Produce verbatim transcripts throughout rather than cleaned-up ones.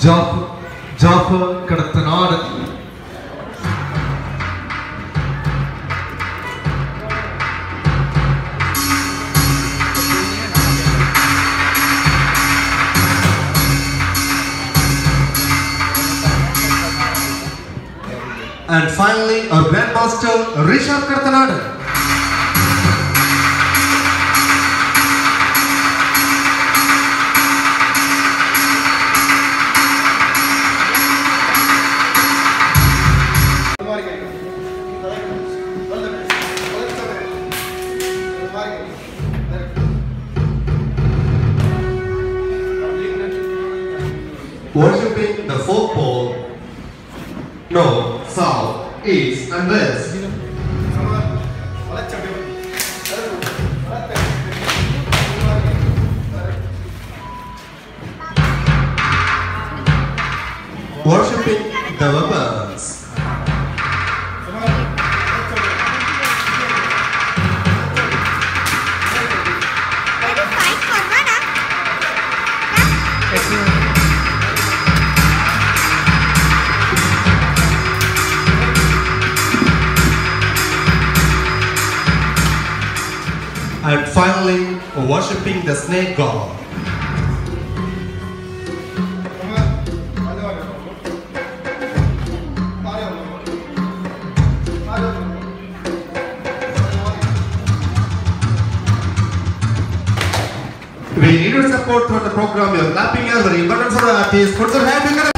Jaffer, Jaffer Kadathanad. And finally, our Grandmaster Rishabh Kadathanad. Worshipping the four pole, north, south, east and west. Worshipping the weapons. And finally, worshipping the snake god. We need your support throughout the program. Your clapping is very important for the artists. Put your hand together.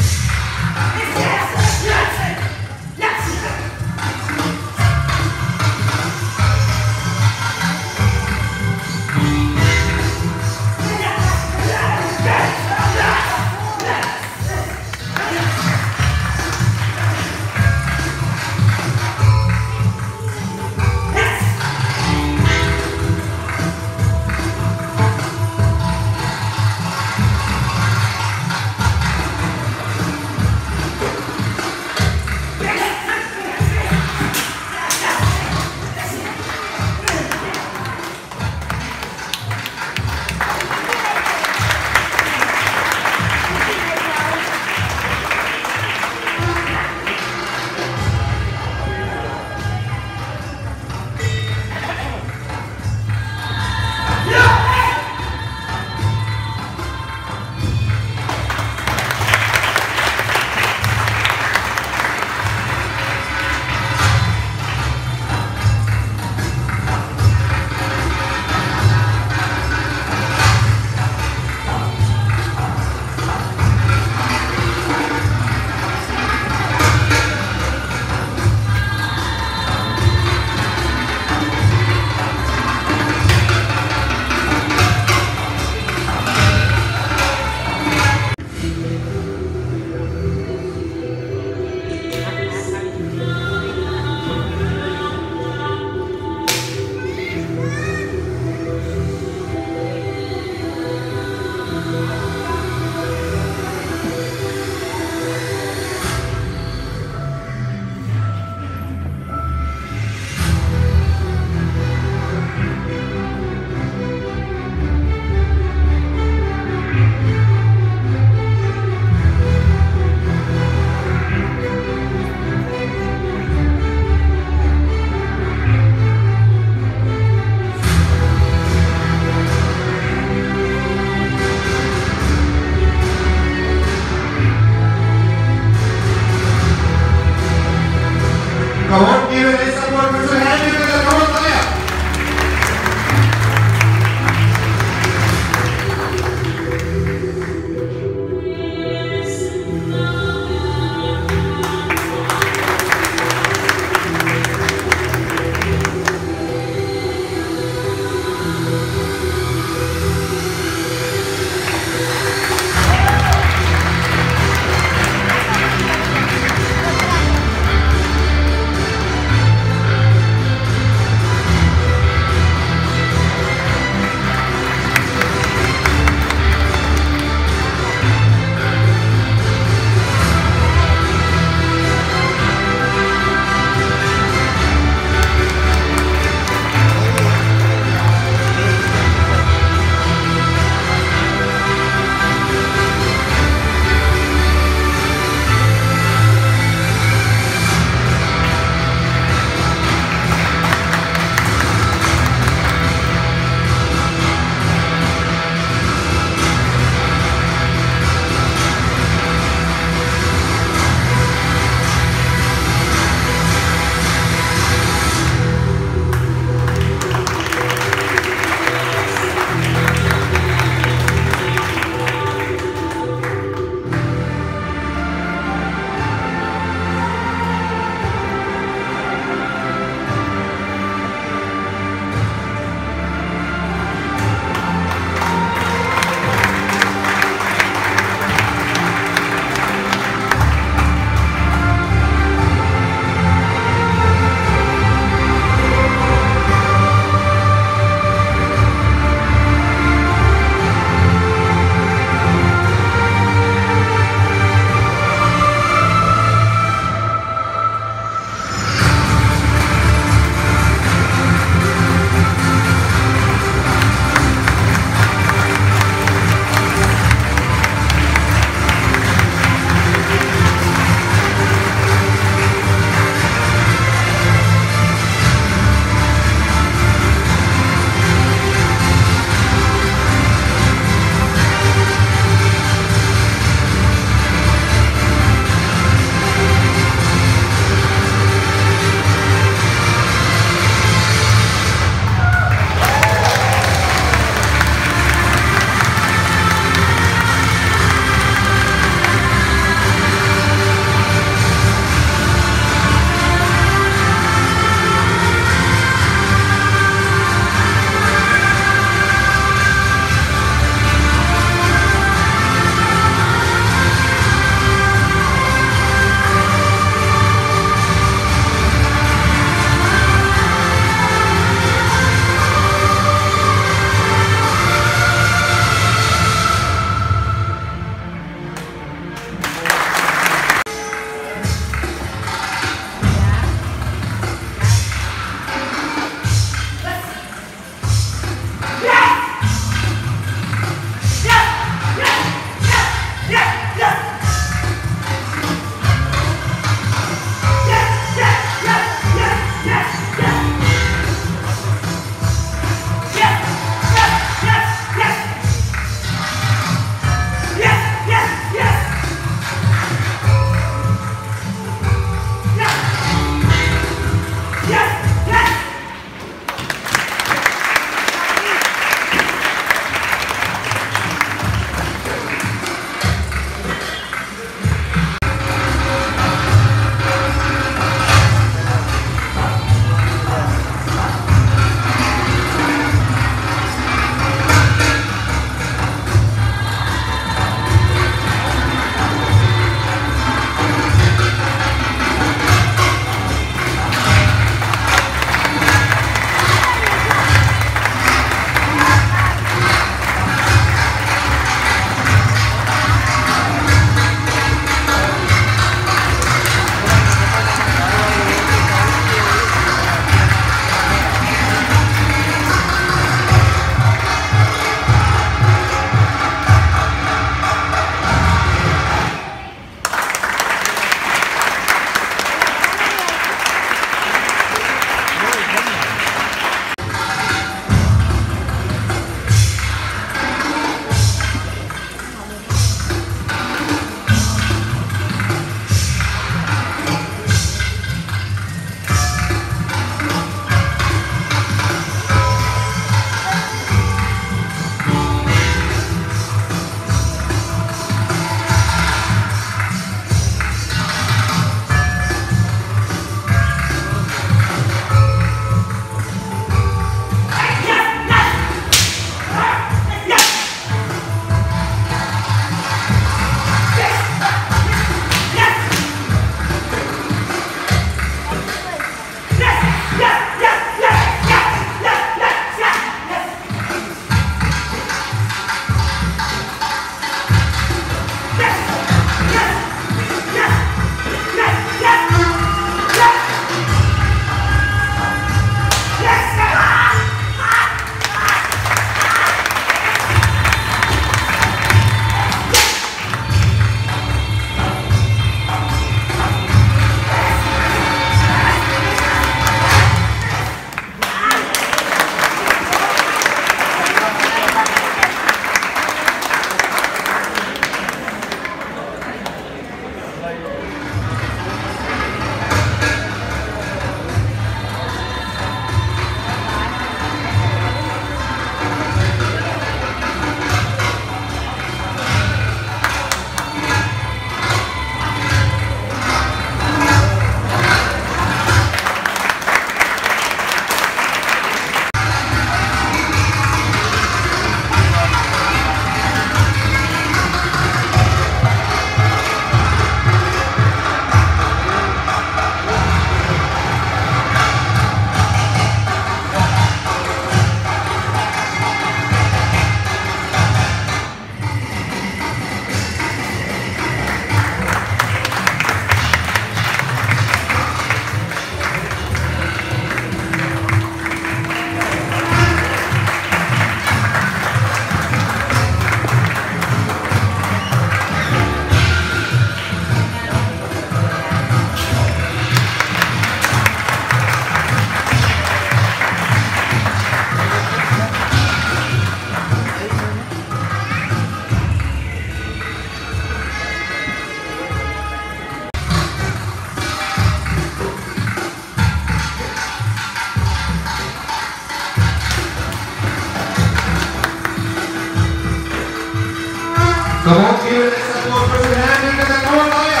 Come on, give it a support for the hand together. Come on, Maya.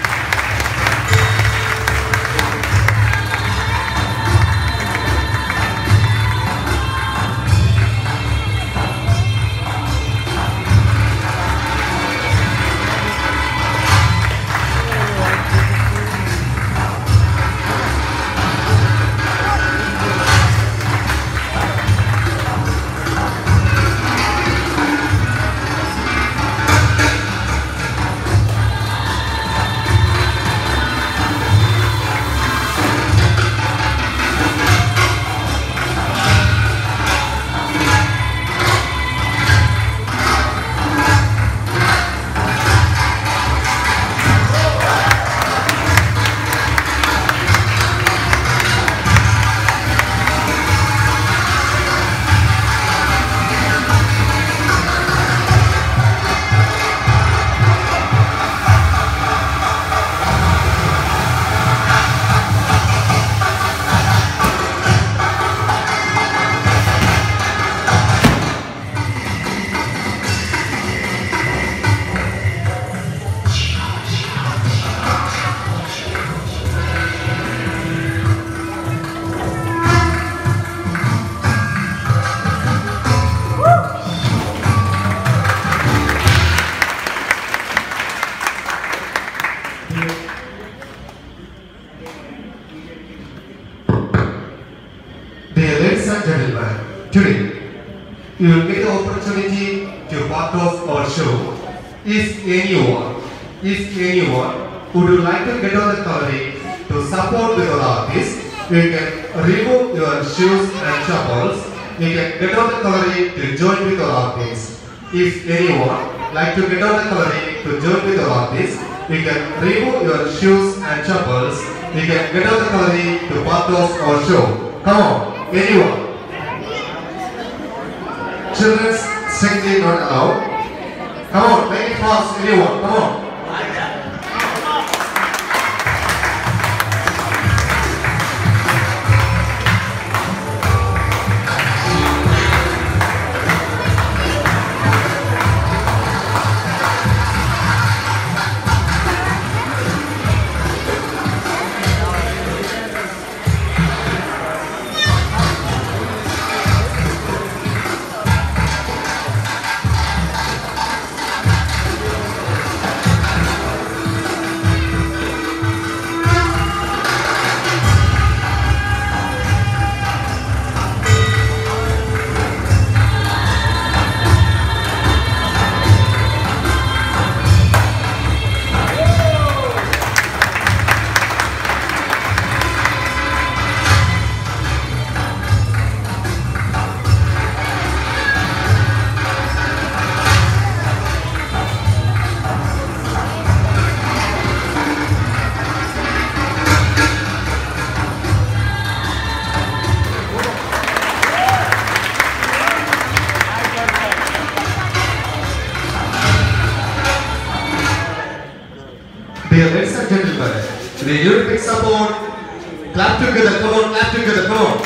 Dear ladies and gentlemen, today you will get the opportunity to part of our show. If anyone, if anyone would like to get on the coloring to support the artist, you can remove your shoes and chappals. You can get on the coloring to join with our artist. If anyone like to get on the coloring to join with our artist, you can remove your shoes and chappals. You can get on the coloring to part of our show. Come on, anyone. Children's strictly not allowed. Come on, make it fast, anyone. Come on. Dear ladies and gentlemen, the Olympic support, clap together, come on, clap together, come on.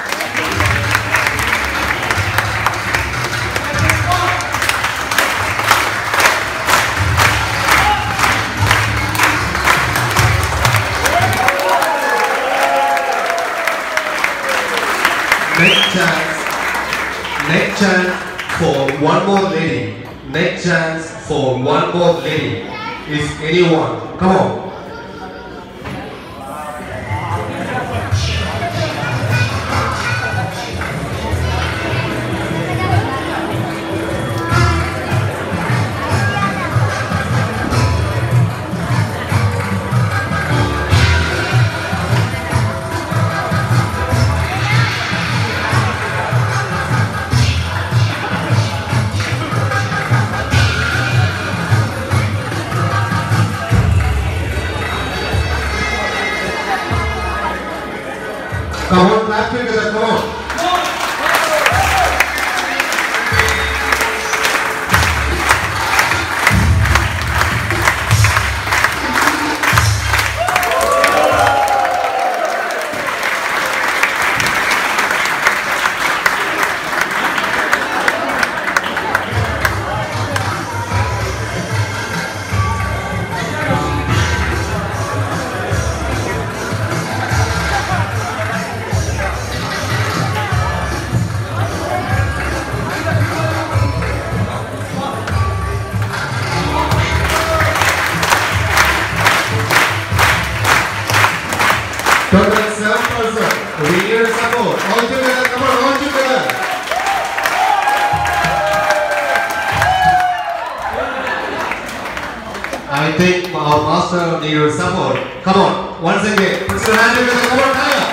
Next chance, next chance for one more lady. Next chance for one more lady. Is anyone? Come on. Our master needs your support. Come on, once again, put your hand together. Come on, higher.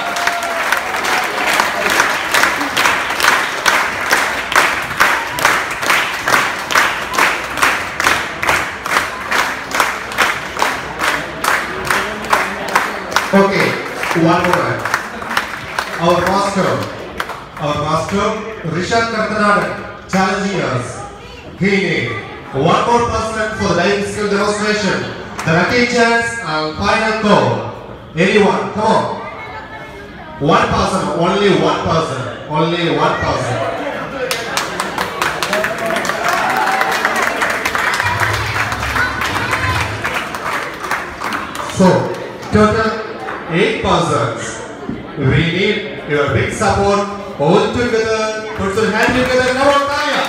Okay, one more time. Our master, our master, Rishad Kartanad, challenging us. He needs one more person for the life skill demonstration. The lucky chance and final call. Anyone, come on. One person, only one person, only one person. So, total eight persons. We need your big support. All together, put your hand together. Come on, Tanya.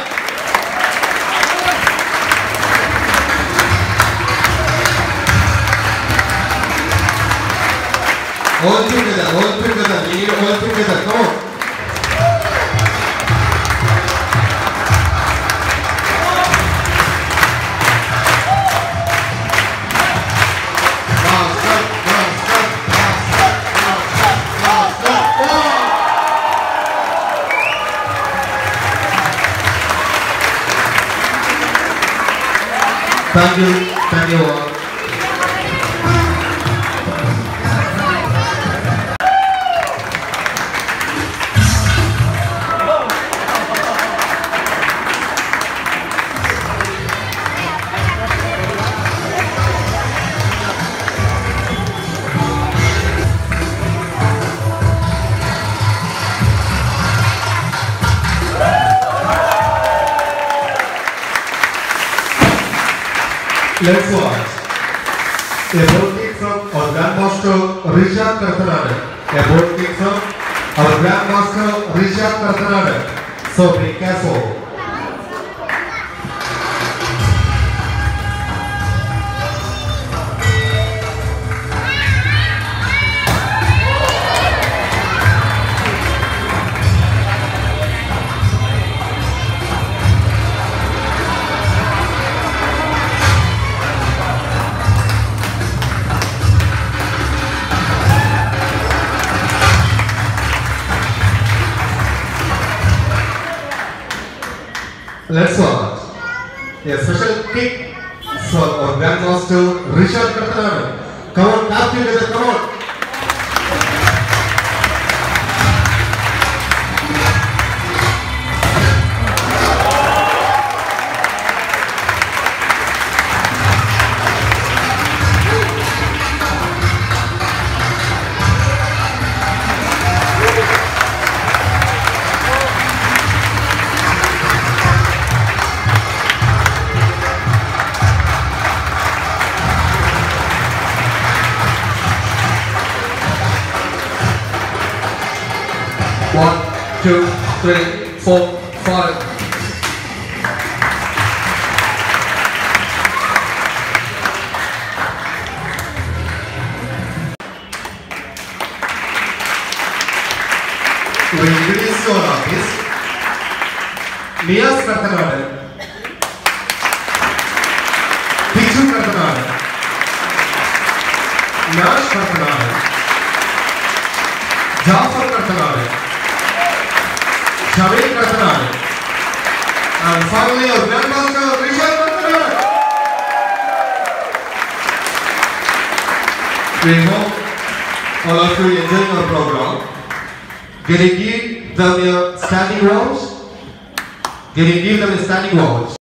All together, all together. We need all together. Come on. Thank you, thank you all. Let's watch. A board kick from our Grandmaster Rishad Kartanad. A board kick from our Grandmaster Rishad Kartanad. So be careful. Let's watch. A special kick for our Grandmaster Rishad Kartanad. Come on, clap together, come on. One, two, three, four, five. We introduce your artist, Niyaz Kartanad, Pichu Kartanad, Nash Kartanad, Jafar Kartanad, Shabir Kartanad, and finally our Grandmaster Rishad Kartanad. We hope all of you enjoy our program. Can you give them a standing watch? Can you give them a standing watch?